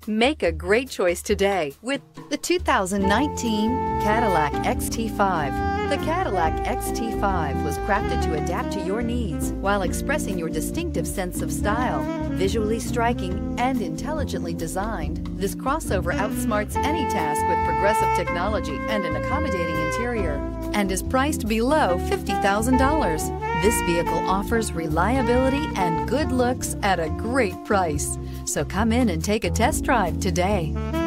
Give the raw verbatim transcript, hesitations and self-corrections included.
Make a great choice today with the two thousand nineteen Cadillac X T five. The Cadillac X T five was crafted to adapt to your needs while expressing your distinctive sense of style. Visually striking and intelligently designed, this crossover outsmarts any task with progressive technology and an accommodating interior, and is priced below fifty thousand dollars. This vehicle offers reliability and good looks at a great price. So come in and take a test drive today.